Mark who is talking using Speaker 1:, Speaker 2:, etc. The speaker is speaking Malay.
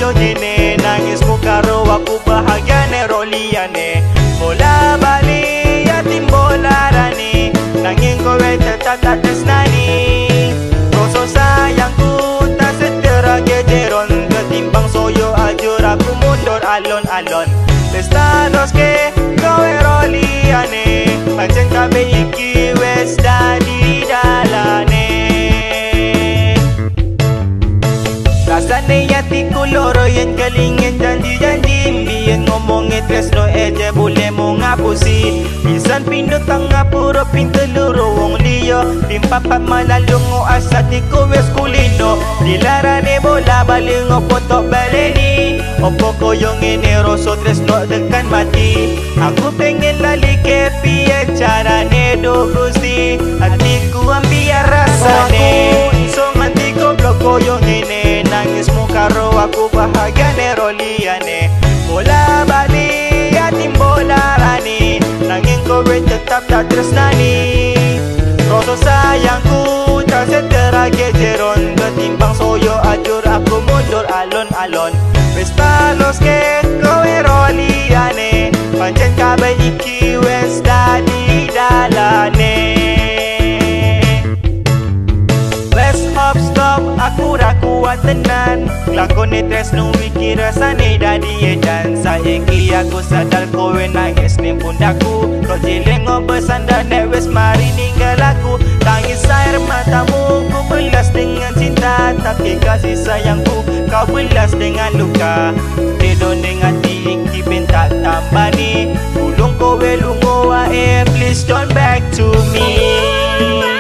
Speaker 1: yo jine. Nangis mo karo aku bahagia ne roliane. Bola bali yatim bola rani. Nanging kowe tetap tak tresnani. Rasa sayangku tak setera gejeron. Ketimbang soyo ajur aku mundur alon-alon. Lestaros ke kowe roliane. Pancen kabeh iki wes dadi dalane. Rasane hatiku loro yen kelingin janji-janji. Biyen ngomongin tresno eje boleh mo ngapusi. Pisan pindut tengah puro pintu loro wong liya. Timpapat malalungo asatiku wes kulino. Dilarane bola balik ngopo tok baleni. Opo koyo ngene rasa tresno tekan mati. Aku pengen lali ke piye carane do Gusti. Hatiku ambiar rasane. Iso nganti goblok koyo ngene. Nangis mo karo aku bahagia ne roliane. Bola bali yatim bola rani. Nanging kowe tetap tak tresnani. Rasa sayangku tak setera gejeron. Ketimbang soyo ajur aku mundur alon-alon. Wes talos ke kowe roliane. Pancen kabeh iki wes dadi dalane. Wes hop stop aku ra kuat tenan. Lakone tresno iki rasane dadi edan. Saiki aku sadar kowe nangis ning pundakku. Kok jelengo bersandar nek wes mari ninggal aku. Tangis air matamu ku belas dengan cinta. Tapi kasih sayangku kau belas dengan luka. Tidur dengan hati iki ben tak tambani. Tulung kowe lungo wae, please turn back to me.